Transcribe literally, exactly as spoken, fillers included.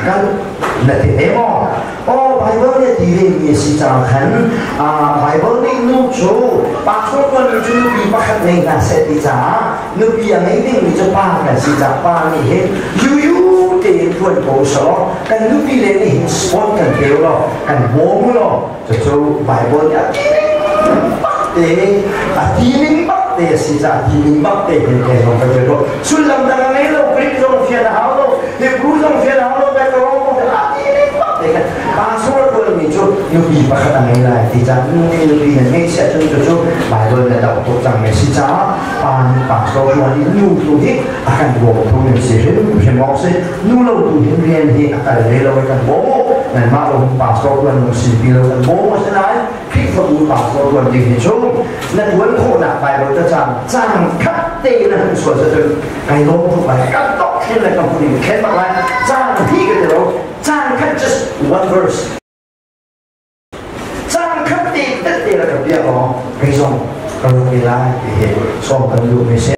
kan na ti emo o Bible ni ti ri ni si cha khan a Bible ni nu chu pa so ko ni chu bi pa khat nei na se ti cha nu bi ya nei ni chu pa ka si cha pa ni he yu yu te tuan ko so kan nu bi le ni spot kan te lo kan mo mu lo chu chu Bible ya ti te a ti ni ba te si cha ti ni ba te ke ke so ka lo sulam da nei lo Greek so fia na ha lo Hebrew so fia na ha lo ba ko Pasal tu ni tu nubi pakai tangan lah, tidak nubi nubi ni saya tu tu tu, Bible ni dah untuk jangan sisa, pan pasal tu ni nu tu ni akan bawa tu ni sihir, semua se nu lo tu ni ni akan lelo akan bawa, dan malu pasal tu ni sihir akan bawa senai, kita tu pasal tu ni tu, dan tuan kau nak Bible tu jangan jangan kat te nak suat tu, kai lo tu baik kat tok ni nak kau ni kenapa lah, jangan hidup tu. Jangan cut just one verse. Jangan cut di detik lah kerja oh, besok kalau kita ini, so kalau